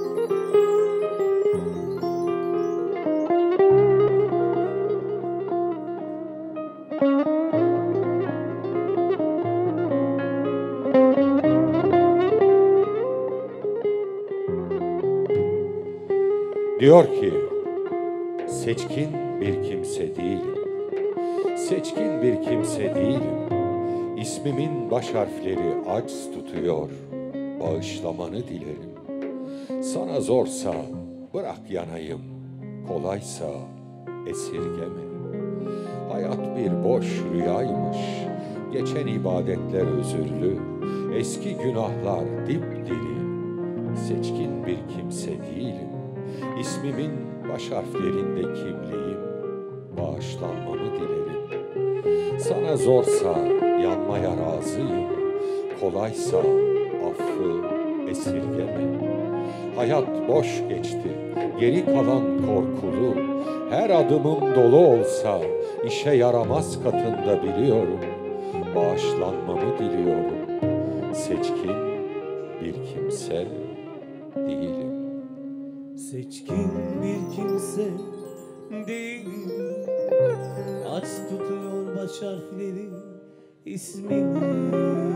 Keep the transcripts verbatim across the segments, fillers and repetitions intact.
Diyor ki, seçkin bir kimse değilim, seçkin bir kimse değilim. İsmimin baş harfleri aciz tutuyor, bağışlamanı dilerim. Sana zorsa bırak yanayım, kolaysa esirgeme. Hayat bir boş rüyaymış, geçen ibadetler özürlü, eski günahlar dipdiri. Seçkin bir kimse değilim, İsmimin baş harflerinde kimliğim, bağışlanmamı dilerim. Sana zorsa yanmaya razıyım, kolaysa affı esirgeme. Hayat boş geçti, geri kalan korkulu, her adımım dolu olsa işe yaramaz katında biliyorum. Bağışlanmamı diliyorum, seçkin bir kimse değilim. Seçkin bir kimse değilim, aç tutuyor baş harfleri ismini.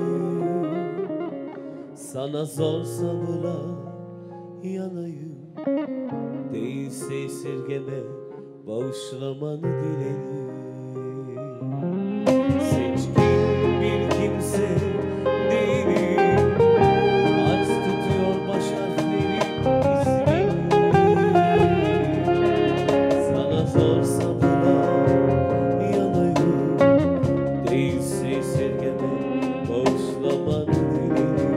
Sana zorsa bırak yanayım, değilse esirgeme, bağışlamanı dilerim. Seçkin bir kimse değilim, aç tutuyor baş harfleri ismini. Sana zorsa bırak yanayım, değilse esirgeme, bağışlamanı dilerim.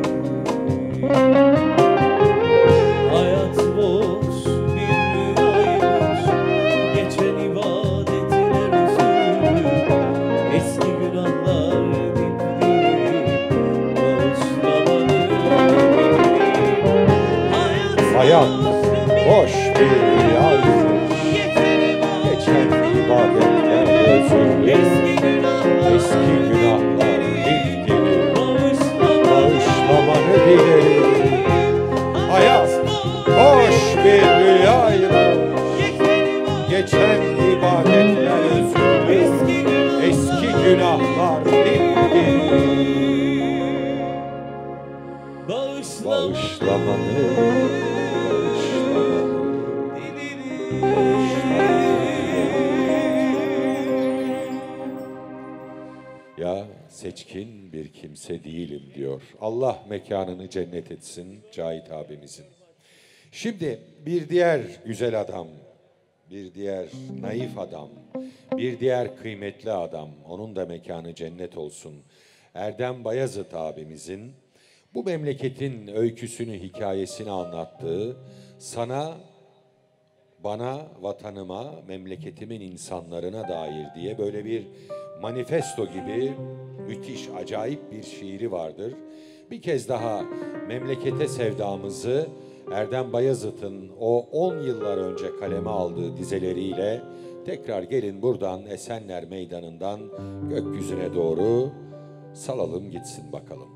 Hayat boş bir rüyaymış, geçen ibadetler özürlü, eski günahlar dipdiri, bağışlamanı dilerim. Hayat boş bir rüyaymış, geçen ibadetler özürlü, eski günahlar dipdiri, bağışlamanı dilerim. Hayat boş bir rüyaymış, geçen ibadetler özürlü, eski günahlar dipdiri, bağışlamanı, bağışlamanı. Ya seçkin bir kimse değilim diyor. Allah mekanını cennet etsin Cahit abimizin. Şimdi bir diğer güzel adam, bir diğer naif adam, bir diğer kıymetli adam, onun da mekanı cennet olsun. Erdem Bayazıt abimizin bu memleketin öyküsünü, hikayesini anlattığı Sana, Bana, Vatanıma, Memleketimin insanlarına dair diye böyle bir manifesto gibi müthiş, acayip bir şiiri vardır. Bir kez daha memlekete sevdamızı Erdem Bayazıt'ın o on yıllar önce kaleme aldığı dizeleriyle tekrar gelin buradan Esenler Meydanı'ndan gökyüzüne doğru salalım gitsin bakalım.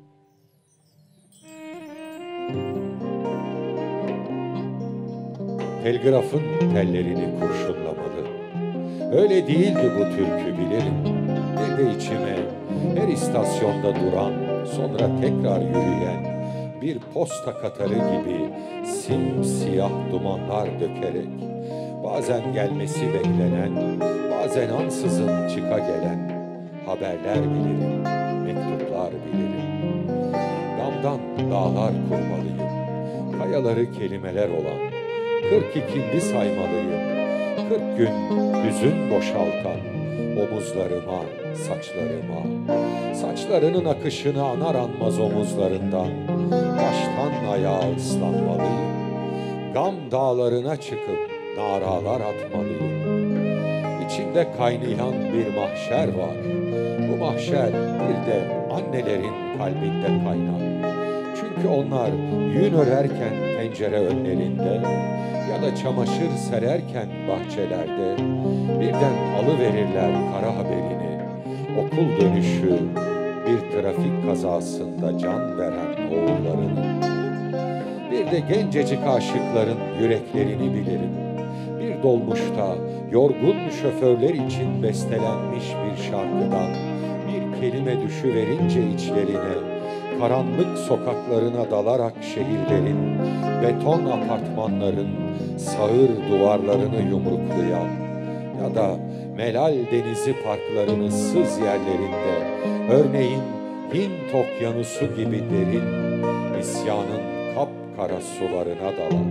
Telgrafın tellerini kurşunlamalı. Öyle değildi bu türkü bilirim. Bir de içime her istasyonda duran, sonra tekrar yürüyen bir posta katarı gibi simsiyah dumanlar dökerek, bazen gelmesi beklenen, bazen ansızın çıka gelen haberler bilirim, mektuplar bilirim. Damdan dağlar kurmalıyım, kayaları kelimeler olan, kırk ikindi saymalıyım. Kırk gün hüzün boşaltan omuzlarıma, saçlarıma, saçlarının akışını anar anmaz omuzlarından, baştan ayağa ıslanmalıyım. Gam dağlarına çıkıp naralar atmalıyım. İçimde kaynayan bir mahşer var. Bu mahşer bir de annelerin kalbinde kaynar. Çünkü onlar yün örerken pencere önlerinde ya da çamaşır sererken bahçelerde birden alıverirler kara haberini. Okul dönüşü bir trafik kazasında can veren oğullarını. Bir de gencecik aşıkların yüreklerini bilirim. Bir dolmuşta yorgun şoförler için bestelenmiş bir şarkıdan bir kelime düşüverince içlerine, karanlık sokaklarına dalarak şehirlerin, beton apartmanların sağır duvarlarını yumruklayan ya da Melal Denizi parklarının sız yerlerinde, örneğin Hint okyanusu gibi derin, isyanın kapkara sularına dalan.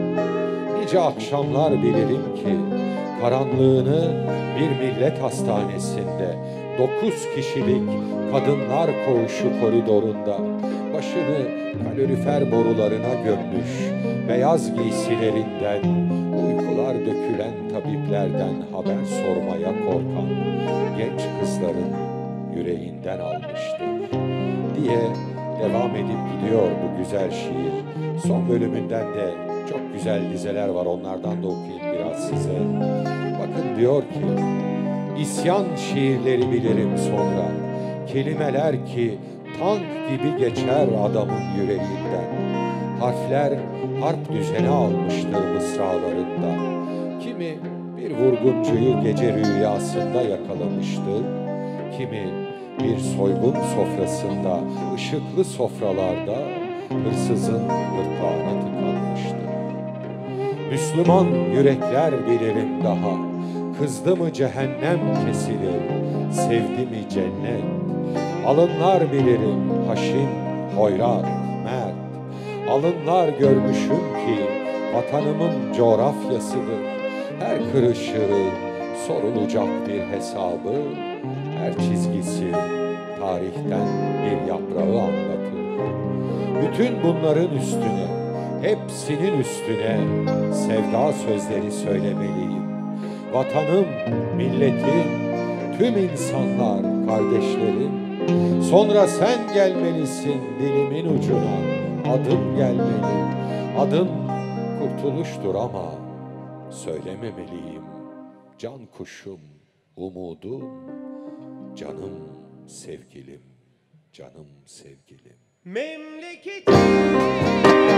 Nice akşamlar bilirim ki karanlığını bir millet hastanesinde dokuz kişilik kadınlar koğuşu koridorunda başını kalorifer borularına gömmüş, beyaz giysilerinden uykular dökülen tabiplerden haber sormaya korkan genç kızların yüreğinden almıştır diye devam edip gidiyor bu güzel şiir. Son bölümünden de çok güzel dizeler var, onlardan da okuyayım biraz size. Bakın diyor ki, isyan şiirleri bilirim sonra, kelimeler ki tank gibi geçer adamın yüreğinden. Harfler harp düzeni almıştır mısralarında. Kimi bir vurguncuyu gece rüyasında yakalamıştır, kimi bir soygun sofrasında, ışıklı sofralarda hırsızın gırtlağına tıkanmıştır. Müslüman yürekler bilirim daha, kızdı mı cehennem kesilir, sevdi mi cennet. Alınlar bilirim haşin, hoyrat, mert. Alınlar görmüşüm ki vatanımın coğrafyasıdır. Her kırışığı sorulacak bir hesabı, her çizgisi tarihten bir yaprağı anlatır. Bütün bunların üstüne, hepsinin üstüne sevda sözleri söylemeliyim. Vatanım, milletim, tüm insanlar kardeşlerim. Sonra sen gelmelisin dilimin ucuna, adım gelmeli. Adım kurtuluştur ama söylememeliyim. Can kuşum, umudum, canım sevgilim, canım sevgilim. Memleketim